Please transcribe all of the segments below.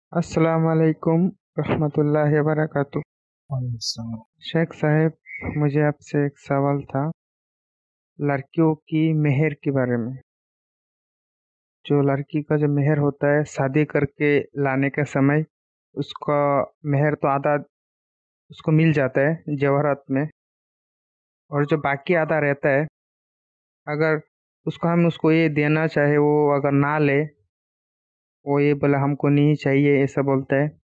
अस्सलामुअलैकुम रहमतुल्लाहि वबरकातुह। वालेकुम। शेख साहब, मुझे आपसे एक सवाल था लड़कियों की मेहर के बारे में। जो लड़की का जो मेहर होता है शादी करके लाने के समय, उसका मेहर तो आधा उसको मिल जाता है जवाहरात में, और जो बाकी आधा रहता है, अगर हम उसको ये देना चाहे, वो अगर ना ले, वो ये बोला हमको नहीं चाहिए ऐसा बोलता है,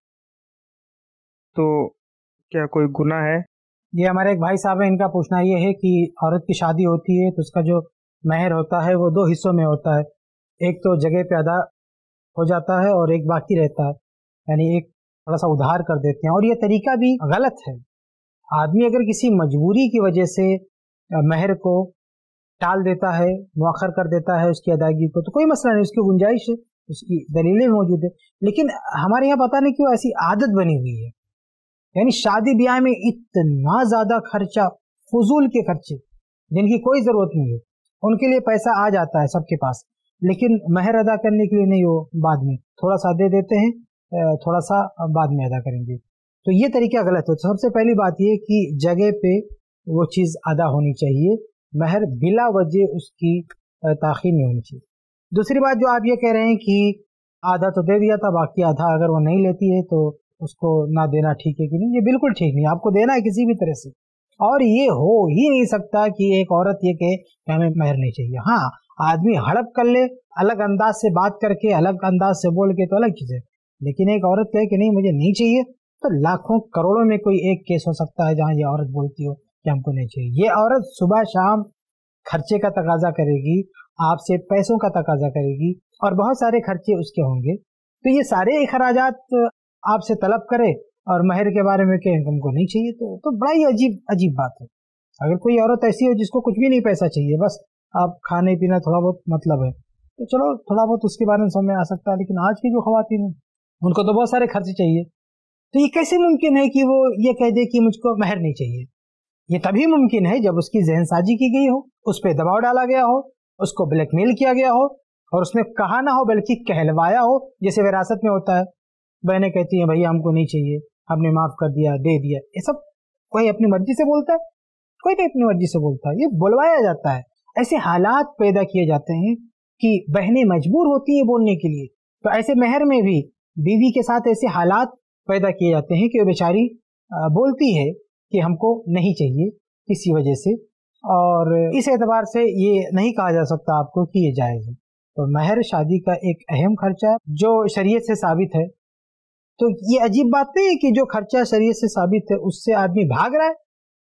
तो क्या कोई गुनाह है? ये हमारे एक भाई साहब है, इनका पूछना ये है कि औरत की शादी होती है तो उसका जो मेहर होता है वो दो हिस्सों में होता है। एक तो जगह पे अदा हो जाता है और एक बाकी रहता है, यानी एक थोड़ा सा उधार कर देते हैं, और ये तरीका भी गलत है। आदमी अगर किसी मजबूरी की वजह से मेहर को टाल देता है, मुअख्खर कर देता है उसकी अदायगी को, तो कोई मसला नहीं, उसकी गुंजाइश है, उसकी दलीलें मौजूद है। लेकिन हमारे यहाँ पता नहीं क्यों ऐसी आदत बनी हुई है, यानी शादी ब्याह में इतना ज्यादा खर्चा, फजूल के खर्चे जिनकी कोई जरूरत नहीं है, उनके लिए पैसा आ जाता है सबके पास, लेकिन मेहर अदा करने के लिए नहीं, हो बाद में थोड़ा सा दे देते हैं, थोड़ा सा बाद में अदा करेंगे। तो ये तरीका गलत है। तो सबसे पहली बात ये कि जगह पे वो चीज अदा होनी चाहिए, मेहर बिला वजह उसकी ताखीर नहीं होनी चाहिए। दूसरी बात जो आप ये कह रहे हैं कि आधा तो दे दिया था, बाकी आधा अगर वो नहीं लेती है तो उसको ना देना ठीक है कि नहीं, ये बिल्कुल ठीक नहीं, आपको देना है किसी भी तरह से। और ये हो ही नहीं सकता कि एक औरत ये कहे कि हमें मेहर नहीं चाहिए। हाँ, आदमी हड़प कर ले, अलग अंदाज से बात करके, अलग अंदाज से बोल के, तो अलग चीज है, लेकिन एक औरत कहे कि नहीं मुझे नहीं चाहिए, तो लाखों करोड़ों में कोई एक केस हो सकता है जहाँ ये औरत बोलती हो कि हमको नहीं चाहिए। ये औरत सुबह शाम खर्चे का तकाजा करेगी, आपसे पैसों का तकाजा करेगी, और बहुत सारे खर्चे उसके होंगे, तो ये सारे अखराजात आपसे तलब करे और मेहर के बारे में कहें हमको नहीं चाहिए, तो बड़ा ही अजीब बात है। अगर कोई औरत ऐसी हो जिसको कुछ भी नहीं पैसा चाहिए, बस आप खाने पीना थोड़ा बहुत मतलब है, तो चलो थोड़ा बहुत उसके बारे में समझ में आ सकता है, लेकिन आज की जो खवातीन है उनको तो बहुत सारे खर्चे चाहिए। तो ये कैसे मुमकिन है कि वो ये कह दे कि मुझको मेहर नहीं चाहिए? ये तभी मुमकिन है जब उसकी जहनसाजी की गई हो, उस पर दबाव डाला गया हो, उसको ब्लैकमेल किया गया हो, और उसने कहा ना हो बल्कि कहलवाया हो, जैसे विरासत में होता है, बहनें कहती हैं भैया हमको नहीं चाहिए, हमने माफ कर दिया, दे दिया। ये सब कोई अपनी मर्जी से बोलता है? कोई नहीं अपनी मर्जी से बोलता है, ये बुलवाया जाता है। ऐसे हालात पैदा किए जाते हैं कि बहनें मजबूर होती है बोलने के लिए। तो ऐसे मेहर में भी बीवी के साथ ऐसे हालात पैदा किए जाते हैं कि वो बेचारी बोलती है कि हमको नहीं चाहिए किसी वजह से, और इस एतबार से ये नहीं कहा जा सकता आपको कि ये जायज़ है। तो मेहर शादी का एक अहम खर्चा है जो शरीयत से साबित है। तो ये अजीब बात नहीं है कि जो खर्चा शरीयत से साबित है उससे आदमी भाग रहा है,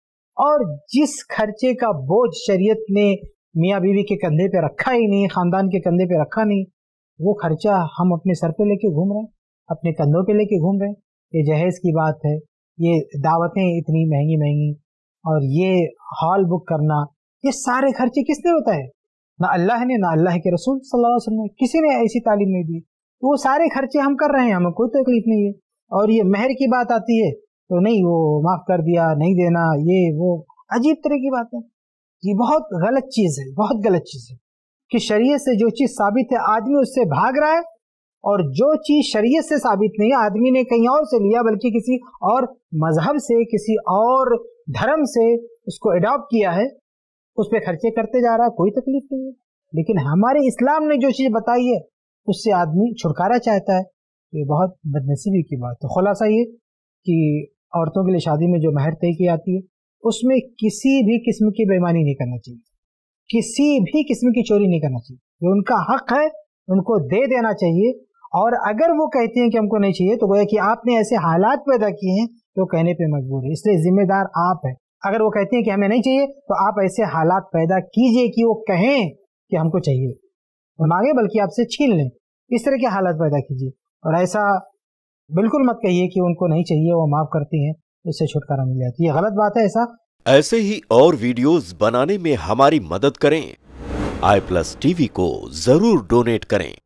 और जिस खर्चे का बोझ शरीयत ने मियाँ बीवी के कंधे पे रखा ही नहीं, खानदान के कंधे पे रखा नहीं, वो खर्चा हम अपने सर पे लेके घूम रहे हैं, अपने कंधों पे लेके घूम रहे हैं। ये जहेज की बात है, ये दावतें इतनी महंगी महंगी, और ये हॉल बुक करना, ये सारे खर्चे किसने बताए? ना अल्लाह ने, ना अल्लाह के रसूल सल्लल्लाहु अलैहि वसल्लम ने, किसी ने ऐसी तालीम नहीं दी। वो सारे खर्चे हम कर रहे हैं, हमें कोई तकलीफ नहीं है। और ये मेहर की बात आती है तो नहीं, वो माफ कर दिया, नहीं देना, ये वो अजीब तरह की बात है। ये बहुत गलत चीज है, बहुत गलत चीज है कि शरीयत से जो चीज साबित है आदमी उससे भाग रहा है, और जो चीज शरीयत से साबित नहीं है आदमी ने कहीं और से लिया, बल्कि किसी और मजहब से, किसी और धर्म से उसको अडॉप्ट किया है, उस पर खर्चे करते जा रहा है, कोई तकलीफ नहीं है। लेकिन हमारे इस्लाम ने जो चीज बताई है उससे आदमी छुटकारा चाहता है, ये बहुत बदनसीबी की बात है। खुलासा ये कि औरतों के लिए शादी में जो मेहर तय की जाती है उसमें किसी भी किस्म की बेईमानी नहीं करना चाहिए, किसी भी किस्म की चोरी नहीं करना चाहिए, ये उनका हक है, उनको दे देना चाहिए। और अगर वो कहते हैं कि हमको नहीं चाहिए, तो गोया कि आपने ऐसे हालात पैदा किए हैं तो कहने पे मजबूर है, इसलिए जिम्मेदार आप हैं। अगर वो कहते हैं कि हमें नहीं चाहिए, तो आप ऐसे हालात पैदा कीजिए कि वो कहें कि हमको चाहिए, वो मांगे बल्कि आपसे छीन लें, इस तरह के हालात पैदा कीजिए। और ऐसा बिल्कुल मत कहिए कि उनको नहीं चाहिए, वो माफ करती हैं, उससे छुटकारा मिल जाती है, ये गलत बात है। ऐसे ही और वीडियोस बनाने में हमारी मदद करें। iPlus TV को जरूर डोनेट करें।